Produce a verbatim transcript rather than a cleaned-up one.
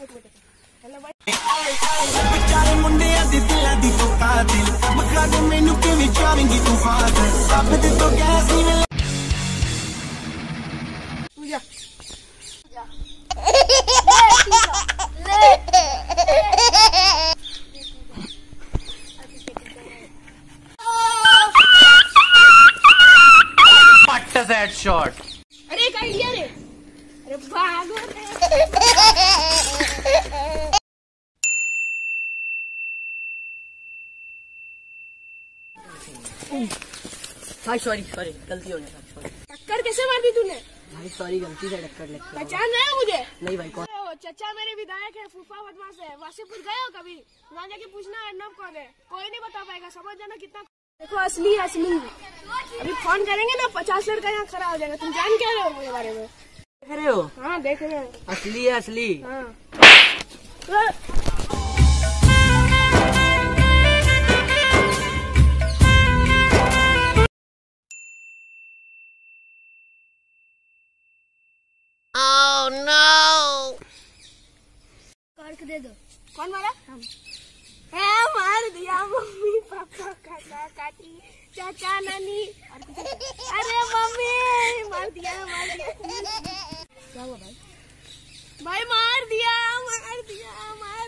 Hello भाई बेचारे मुंडिया दी दिला दी तो कातिल बखा दे मैनू किवें चाहेंगी तू फादर सब दे तो गैस ही ले पूजा ले ले पट्टा सेट शॉट। अरे एक आइडिया रे, अरे भागो रे। भाई सॉरी सॉरी गलती हो गई सॉरी। टक्कर कैसे मार दी तूने? भाई सॉरी गलती से टक्कर लग गई। पहचान रहे हो मुझे? नहीं भाई कौन? ओ, चचा मेरे विधायक है, फूफा बदमाश है। वासीपुर गए हो कभी? वहाँ जाके पूछना अर्नब कौन है, कोई नहीं बता पाएगा। समझ जाना कितना देखो असली असली। अभी फोन करेंगे ना पचास लड़का यहाँ खड़ा हो जाएगा। तुम जान क्या रहे हो मेरे बारे में? देख रहे हो? हाँ देख रहे हो। असली है असली। हाँ Oh no! कार्क दे दो। कौन मारा? हम। है मार दिया मम्मी पापा काका काकी चाचा नानी। अरे मम्मी मार दिया मार दिया। क्या हुआ भाई? भाई मार दिया मार दिया मार